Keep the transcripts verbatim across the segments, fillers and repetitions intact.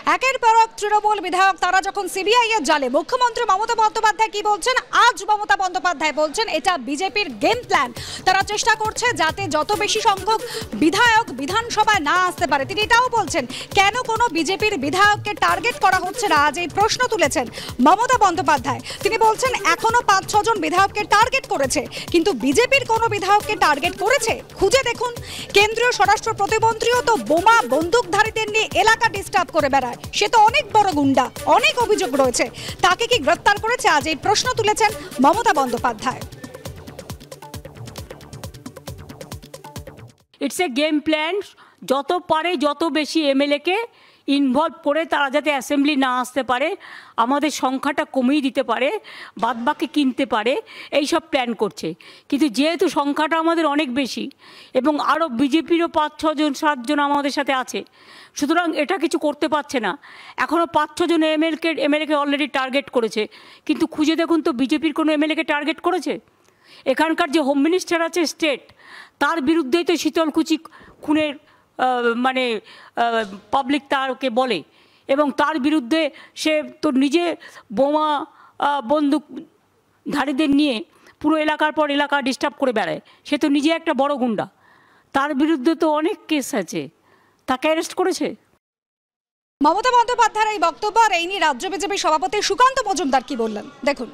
একের পর এক তৃণমূল বিধায়ক তারা যখন সিবিআই এর জালে, মুখ্যমন্ত্রী মমতা বন্দ্যোপাধ্যায় কি বলছেন? আজ মমতা বন্দ্যোপাধ্যায় বলছেন এটা বিজেপির গেম প্ল্যান। তারা চেষ্টা করছে যাতে যত বেশি সংখ্যক বিধায়ক বিধানসভায় না আসতে পারে। তিনি এটাও বলছেন কেন কোনো বিজেপির বিধায়ককে টার্গেট করা হচ্ছে না। আজ এই প্রশ্ন তুলেছেন মমতা বন্দ্যোপাধ্যায়। তিনি বলছেন এখনো পাঁচ ছজন বিধায়ককে টার্গেট করেছে, কিন্তু বিজেপির কোনো বিধায়ককে টার্গেট করেছে খুঁজে দেখুন। কেন্দ্রীয় স্বরাষ্ট্র প্রতিমন্ত্রীও তো বোমা বন্দুকধারীদের নিয়ে এলাকা ডিস্টার্ব করে বেড়ায়, সে তো অনেক বড় গুন্ডা, অনেক অভিযোগ রয়েছে, তাকে কি গ্রেফতার করেছে? আজ এই প্রশ্ন তুলেছেন Mamata Bandyopadhyay. It's a game plan. যত পারে যত বেশি এমএলএ কে ইনভলভ করে তারা যাতে অ্যাসেম্বলি না আসতে পারে, আমাদের সংখ্যাটা কমিয়ে দিতে পারে, বাদবাকি কিনতে পারে, এই সব প্ল্যান করছে। কিন্তু যেহেতু সংখ্যাটা আমাদের অনেক বেশি এবং আরও বিজেপিরও পাঁচ ছজন সাতজন আমাদের সাথে আছে, সুতরাং এটা কিছু করতে পারছে না। এখনও পাঁচ ছজন এমএলকে এমএলএকে অলরেডি টার্গেট করেছে, কিন্তু খুঁজে দেখুন তো বিজেপির কোনো এমএলএকে টার্গেট করেছে? এখানকার যে হোম মিনিস্টার আছে স্টেট, তার বিরুদ্ধেই তো শীতলকুচি খুনের মানে পাবলিক তারকে বলে, এবং তার বিরুদ্ধে সে তো নিজে বোমা বন্দুকধারীদের নিয়ে পুরো এলাকার পর এলাকা ডিস্টার্ব করে বেড়ায়। সে তো নিজে একটা বড় গুন্ডা, তার বিরুদ্ধে তো অনেক কেস আছে, তাকে অ্যারেস্ট করেছে। মমতা বন্দ্যোপাধ্যায়ের এই বক্তব্য আর এই নিয়ে রাজ্য বিজেপি সভাপতি সুকান্ত মজুমদার কি বললেন দেখুন।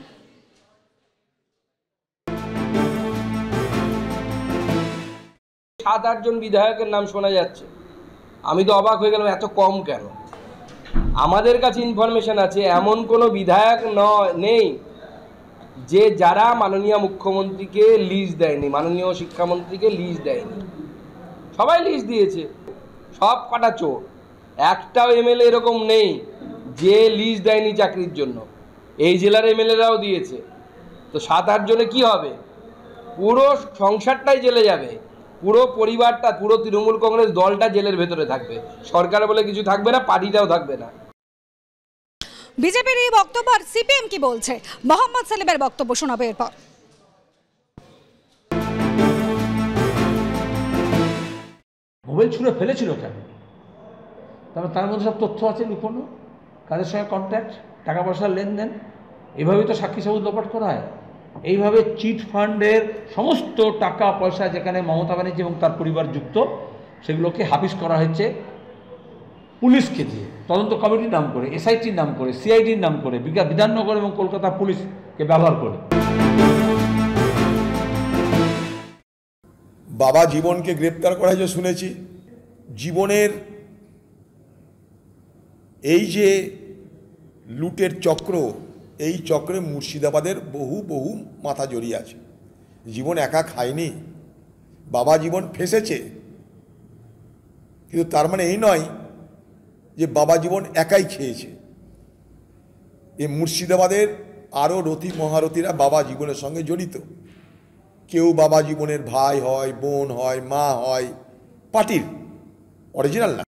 সাত আটজন বিধায়কের নাম শোনা যাচ্ছে, আমি তো অবাক হয়ে গেলাম এত কম কেন। আমাদের কাছে ইনফরমেশন আছে এমন কোনো বিধায়ক নয় নেই যে যারা মাননীয় মুখ্যমন্ত্রীকে লিস্ট দেয়নি, মাননীয় শিক্ষামন্ত্রীকে লিস্ট দেয়নি। সবাই লিস্ট দিয়েছে, সব কটা চোর। একটাও এমএলএ এরকম নেই যে লিস্ট দেয়নি চাকরির জন্য। এই জেলার এমএলএরাও দিয়েছে। তো সাত আট জনে কি হবে? পুরো সংসারটাই জেলে যাবে, পুরো পরিবারটা, পুরো তৃণমূল কংগ্রেস দলটা জেলের ভেতরে থাকবে। সরকার বলে কিছু থাকবে না, পার্টিটাও থাকবে না। বিজেপির এই বক্তব্য আর সিপিএম কি বলছে, মোহাম্মদ সেলিমের বক্তব্য শোনাবে এরপর। মোবাইল ছুঁড়ে ফেলেছিল কেন? তারপর তার মধ্যে সব তথ্য আছে লুকোনো, কাদের সঙ্গে কন্ট্যাক্ট, টাকা পয়সার লেনদেন। এভাবেই তো সাক্ষী সবুজ লোপাট করা হয়। এইভাবে চিট ফান্ডের সমস্ত টাকা পয়সা যেখানে মমতা ব্যানার্জি এবং তার পরিবার যুক্ত, সেগুলোকে হাফিজ করা হয়েছে পুলিশকে দিয়ে, তদন্ত কমিটির নাম করে, এসআইটির নাম করে, সিআইডির নাম করে, বিধাননগর এবং কলকাতা পুলিশকে ব্যবহার করে। বাবা জীবনকে গ্রেপ্তার করা যে শুনেছি, জীবনের এই যে লুটের চক্র, এই চক্রে মুর্শিদাবাদের বহু বহু মাথা জড়িয়ে আছে। জীবন একা খায়নি, বাবা জীবন ফেঁসেছে, কিন্তু তার মানে এই নয় যে বাবা জীবন একাই খেয়েছে। এই মুর্শিদাবাদের আরও রথী মহারথীরা বাবা জীবনের সঙ্গে জড়িত। কেউ বাবা জীবনের ভাই হয়, বোন হয়, মা হয়, পার্টির অরিজিনাল না।